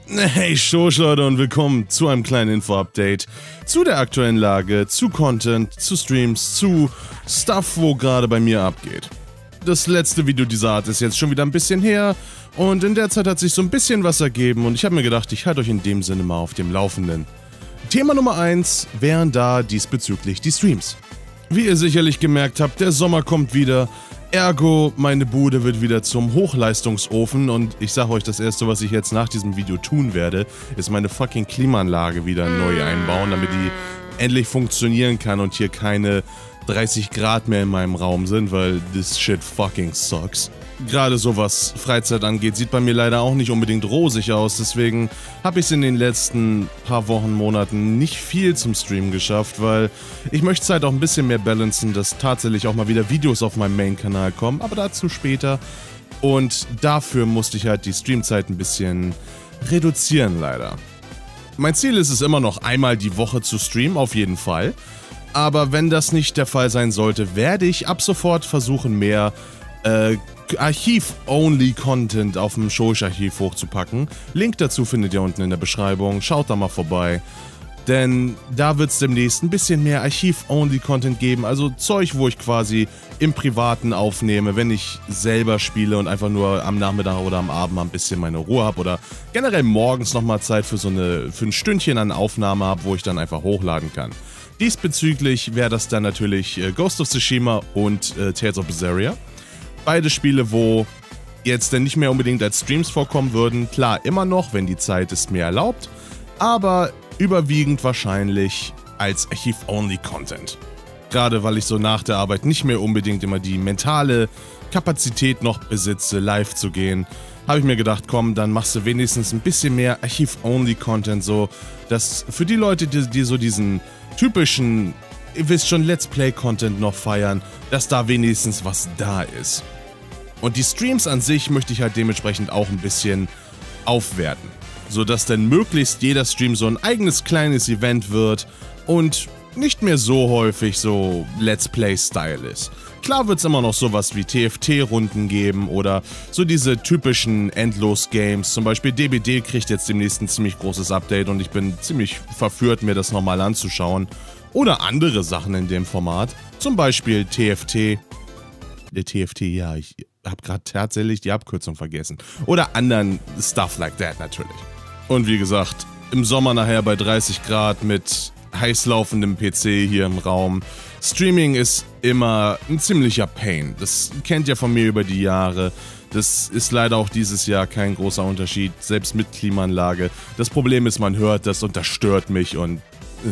Hey Schosch Leute und willkommen zu einem kleinen Info-Update zu der aktuellen Lage, zu Content, zu Streams, zu Stuff, wo gerade bei mir abgeht. Das letzte Video dieser Art ist jetzt schon wieder ein bisschen her und in der Zeit hat sich so ein bisschen was ergeben und ich habe mir gedacht, ich halte euch in dem Sinne mal auf dem Laufenden. Thema Nummer 1 wären da diesbezüglich die Streams. Wie ihr sicherlich gemerkt habt, der Sommer kommt wieder. Ergo, meine Bude wird wieder zum Hochleistungsofen und ich sage euch, das erste, was ich jetzt nach diesem Video tun werde, ist meine fucking Klimaanlage wieder neu einbauen, damit die endlich funktionieren kann und hier keine 30 Grad mehr in meinem Raum sind, weil this shit fucking sucks. Gerade so was Freizeit angeht, sieht bei mir leider auch nicht unbedingt rosig aus, deswegen habe ich es in den letzten paar Wochen, Monaten nicht viel zum Streamen geschafft, weil ich möchte halt auch ein bisschen mehr balancen, dass tatsächlich auch mal wieder Videos auf meinem Main-Kanal kommen, aber dazu später. Und dafür musste ich halt die Streamzeit ein bisschen reduzieren, leider. Mein Ziel ist es immer noch, einmal die Woche zu streamen, auf jeden Fall. Aber wenn das nicht der Fall sein sollte, werde ich ab sofort versuchen, mehr Archiv-Only-Content auf dem Schosch-Archiv hochzupacken. Link dazu findet ihr unten in der Beschreibung, schaut da mal vorbei. Denn da wird es demnächst ein bisschen mehr Archiv-Only-Content geben, also Zeug, wo ich quasi im Privaten aufnehme, wenn ich selber spiele und einfach nur am Nachmittag oder am Abend mal ein bisschen meine Ruhe habe oder generell morgens nochmal Zeit für ein Stündchen an Aufnahme habe, wo ich dann einfach hochladen kann. Diesbezüglich wäre das dann natürlich Ghost of Tsushima und Tales of Berseria. Beide Spiele, wo jetzt dann nicht mehr unbedingt als Streams vorkommen würden. Klar, immer noch, wenn die Zeit es mir erlaubt, aber überwiegend wahrscheinlich als Archiv-Only-Content. Gerade weil ich so nach der Arbeit nicht mehr unbedingt immer die mentale Kapazität noch besitze, live zu gehen, habe ich mir gedacht, komm, dann machst du wenigstens ein bisschen mehr Archiv-Only-Content, so dass für die Leute, die so diesen typischen, ihr wisst schon, Let's Play-Content noch feiern, dass da wenigstens was da ist. Und die Streams an sich möchte ich halt dementsprechend auch ein bisschen aufwerten, sodass dann möglichst jeder Stream so ein eigenes kleines Event wird und nicht mehr so häufig so Let's Play-Style ist. Klar wird es immer noch sowas wie TFT-Runden geben oder so diese typischen Endlos-Games. Zum Beispiel DBD kriegt jetzt demnächst ein ziemlich großes Update und ich bin ziemlich verführt, mir das nochmal anzuschauen. Oder andere Sachen in dem Format. Zum Beispiel TFT. Der TFT, ja, ich habe gerade tatsächlich die Abkürzung vergessen. Oder anderen Stuff like that natürlich. Und wie gesagt, im Sommer nachher bei 30 Grad mit heiß laufendem PC hier im Raum. Streaming ist immer ein ziemlicher Pain. Das kennt ihr von mir über die Jahre. Das ist leider auch dieses Jahr kein großer Unterschied, selbst mit Klimaanlage. Das Problem ist, man hört das und das stört mich und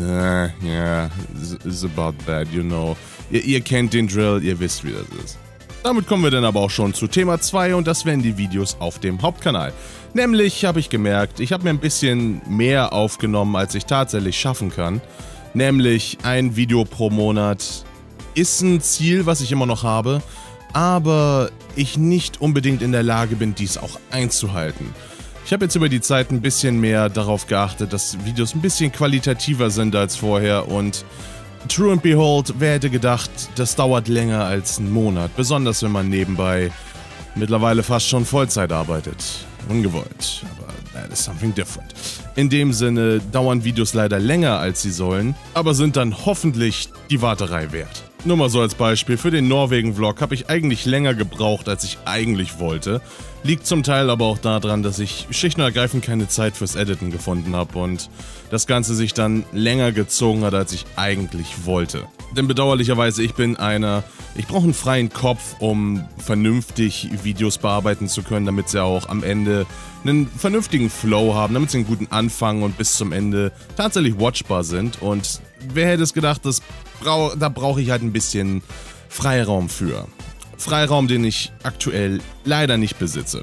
yeah, it's about that, you know. Ihr kennt den Drill, ihr wisst, wie das ist. Damit kommen wir dann aber auch schon zu Thema 2 und das wären die Videos auf dem Hauptkanal. Nämlich habe ich gemerkt, ich habe mir ein bisschen mehr aufgenommen, als ich tatsächlich schaffen kann. Nämlich ein Video pro Monat ist ein Ziel, was ich immer noch habe, aber ich nicht unbedingt in der Lage bin, dies auch einzuhalten. Ich habe jetzt über die Zeit ein bisschen mehr darauf geachtet, dass Videos ein bisschen qualitativer sind als vorher und true and behold, wer hätte gedacht, das dauert länger als einen Monat, besonders wenn man nebenbei mittlerweile fast schon Vollzeit arbeitet. Ungewollt, aber that is something different. In dem Sinne dauern Videos leider länger als sie sollen, aber sind dann hoffentlich die Warterei wert. Nur mal so als Beispiel, für den Norwegen-Vlog habe ich eigentlich länger gebraucht, als ich eigentlich wollte. Liegt zum Teil aber auch daran, dass ich schlicht und ergreifend keine Zeit fürs Editen gefunden habe und das Ganze sich dann länger gezogen hat, als ich eigentlich wollte. Denn bedauerlicherweise, ich brauche einen freien Kopf, um vernünftig Videos bearbeiten zu können, damit sie auch am Ende einen vernünftigen Flow haben, damit sie einen guten Anfang und bis zum Ende tatsächlich watchbar sind. Und wer hätte es gedacht, da brauche ich halt ein bisschen Freiraum für. Freiraum, den ich aktuell leider nicht besitze.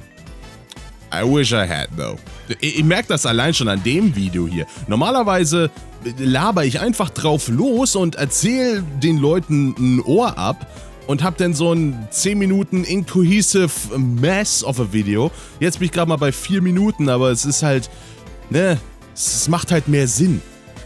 I wish I had, though. Ihr merkt das allein schon an dem Video hier. Normalerweise laber ich einfach drauf los und erzähle den Leuten ein Ohr ab und hab dann so ein 10 Minuten incohesive Mess of a Video. Jetzt bin ich gerade mal bei 4 Minuten, aber es ist halt, ne, es macht halt mehr Sinn.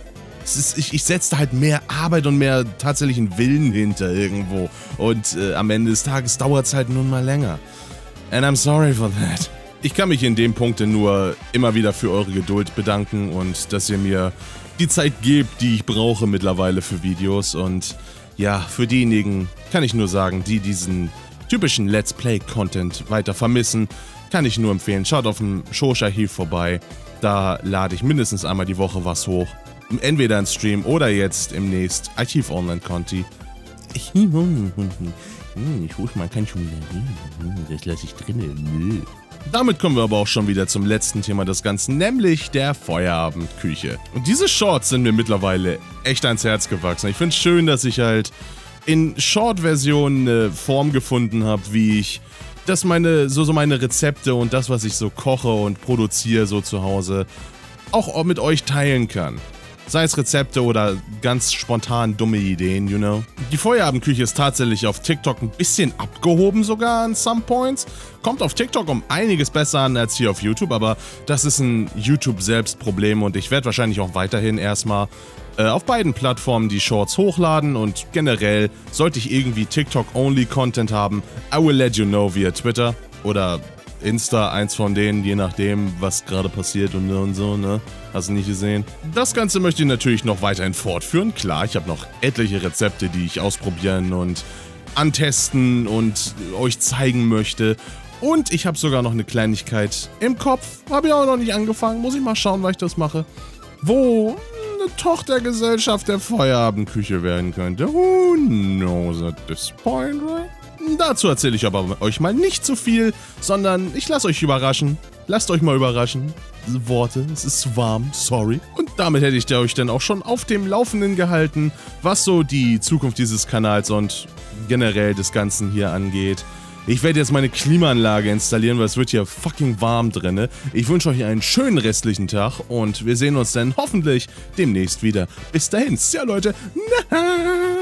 Ich setze da halt mehr Arbeit und mehr tatsächlichen Willen hinter irgendwo. Und am Ende des Tages dauert es halt nun mal länger. And I'm sorry for that. Ich kann mich in dem Punkte nur immer wieder für eure Geduld bedanken und dass ihr mir die Zeit gebt, die ich brauche mittlerweile für Videos. Und ja, für diejenigen kann ich nur sagen, die diesen typischen Let's Play-Content weiter vermissen, kann ich nur empfehlen, schaut auf dem Shosh-Archiv vorbei. Da lade ich mindestens einmal die Woche was hoch. Entweder im Stream oder jetzt im nächsten Archiv-Online-Conti. Ich hol mal kein Schule. Das lasse ich drinnen. Damit kommen wir aber auch schon wieder zum letzten Thema des Ganzen, nämlich der Feierabendküche. Und diese Shorts sind mir mittlerweile echt ans Herz gewachsen. Ich finde es schön, dass ich halt in Short-Version eine Form gefunden habe, wie ich das meine Rezepte und das, was ich so koche und produziere so zu Hause, auch mit euch teilen kann. Sei es Rezepte oder ganz spontan dumme Ideen, you know. Die Feierabendküche ist tatsächlich auf TikTok ein bisschen abgehoben sogar an some points. Kommt auf TikTok um einiges besser an als hier auf YouTube, aber das ist ein YouTube-Selbstproblem und ich werde wahrscheinlich auch weiterhin erstmal auf beiden Plattformen die Shorts hochladen und generell sollte ich irgendwie TikTok-only-Content haben, I will let you know via Twitter oder Insta, eins von denen, je nachdem, was gerade passiert und so, ne? Hast du nicht gesehen? Das Ganze möchte ich natürlich noch weiterhin fortführen. Klar, ich habe noch etliche Rezepte, die ich ausprobieren und antesten und euch zeigen möchte. Und ich habe sogar noch eine Kleinigkeit im Kopf. Habe ich auch noch nicht angefangen. Muss ich mal schauen, weil ich das mache. Wo eine Tochtergesellschaft der Feierabendküche werden könnte. Who knows at this point, right? Dazu erzähle ich aber euch mal nicht so viel, sondern ich lasse euch überraschen. Lasst euch mal überraschen. Diese Worte, es ist zu warm, sorry. Und damit hätte ich euch dann auch schon auf dem Laufenden gehalten, was so die Zukunft dieses Kanals und generell des Ganzen hier angeht. Ich werde jetzt meine Klimaanlage installieren, weil es wird hier fucking warm drinne. Ich wünsche euch einen schönen restlichen Tag und wir sehen uns dann hoffentlich demnächst wieder. Bis dahin, ja Leute.